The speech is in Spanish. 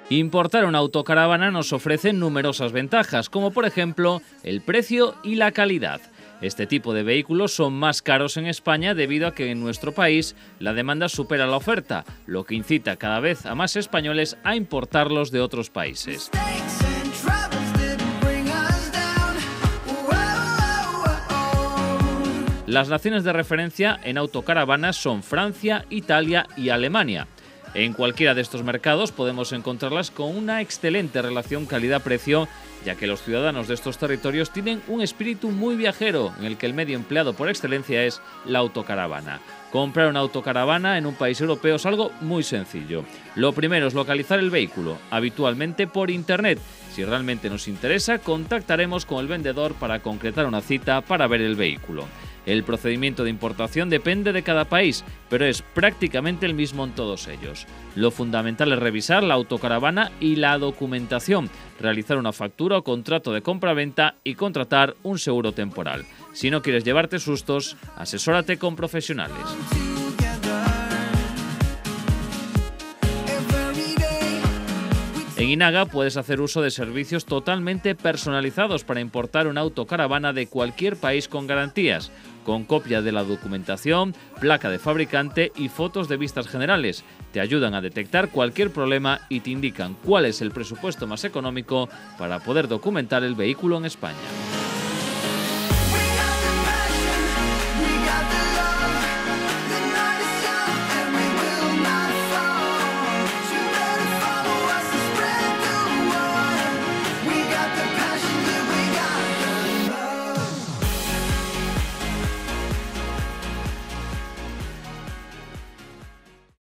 Importar una autocaravana nos ofrece numerosas ventajas, como por ejemplo el precio y la calidad. Este tipo de vehículos son más caros en España debido a que en nuestro país la demanda supera la oferta, lo que incita cada vez a más españoles a importarlos de otros países. Las naciones de referencia en autocaravanas son Francia, Italia y Alemania. En cualquiera de estos mercados podemos encontrarlas con una excelente relación calidad-precio, ya que los ciudadanos de estos territorios tienen un espíritu muy viajero, en el que el medio empleado por excelencia es la autocaravana. Comprar una autocaravana en un país europeo es algo muy sencillo. Lo primero es localizar el vehículo, habitualmente por internet. Si realmente nos interesa, contactaremos con el vendedor para concretar una cita para ver el vehículo. El procedimiento de importación depende de cada país, pero es prácticamente el mismo en todos ellos. Lo fundamental es revisar la autocaravana y la documentación, realizar una factura o contrato de compra-venta y contratar un seguro temporal. Si no quieres llevarte sustos, asesórate con profesionales. En Inaga puedes hacer uso de servicios totalmente personalizados para importar una autocaravana de cualquier país con garantías, con copia de la documentación, placa de fabricante y fotos de vistas generales. Te ayudan a detectar cualquier problema y te indican cuál es el presupuesto más económico para poder documentar el vehículo en España.